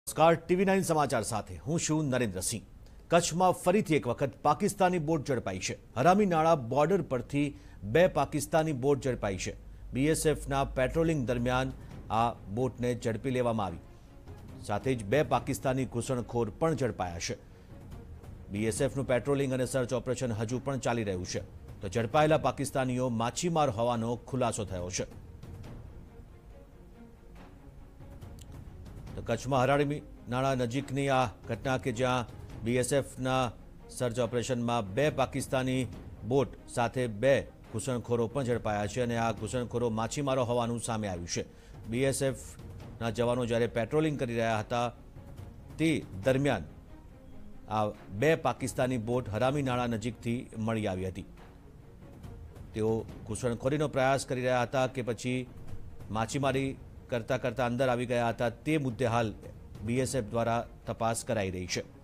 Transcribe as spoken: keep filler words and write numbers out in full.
નમસ્કાર TV nine સમાચાર સાથે હું છું નરેન્દ્રસિંહ। કચ્છમાં ફરીથી એક વખત પાકિસ્તાની બોટ ઝડપાઈ છે। હરામી નાળા બોર્ડર પરથી બે પાકિસ્તાની બોટ ઝડપાઈ છે। બીએસએફના પેટ્રોલિંગ દરમિયાન આ બોટને ઝડપી લેવામાં આવી। સાથે જ બે પાકિસ્તાની ઘૂસણખોર પણ ઝડપાયા છે। બીએસએફનું પેટ્રોલિંગ અને સર્ચ ઓપરેશન હજુ પણ ચાલી રહ્યું છે। તો ઝડપાયેલા પાકિસ્તાનીઓ માછીમાર હોવાનો ખુલાસો થયો છે। તો કચ્છમાં હરામી નાળા નજીકની આ ઘટના કે જ્યાં બીએસએફના સર્ચ ઓપરેશનમાં બે પાકિસ્તાની બોટ સાથે બે ઘૂસણખોરો પણ ઝડપાયા છે અને આ ઘૂસણખોરો માછીમારો હોવાનું સામે આવ્યું છે। બીએસએફના જવાનો જ્યારે પેટ્રોલિંગ કરી રહ્યા હતા તે દરમિયાન આ બે પાકિસ્તાની બોટ હરામી નાળા નજીકથી મળી આવી હતી। તેઓ ઘૂસણખોરીનો પ્રયાસ કરી રહ્યા હતા કે પછી માછીમારી કરતા કરતા અંદર આવી ગયા હતા તે મુદ્દે હાલ બીએસએફ દ્વારા તપાસ કરાઈ રહી છે।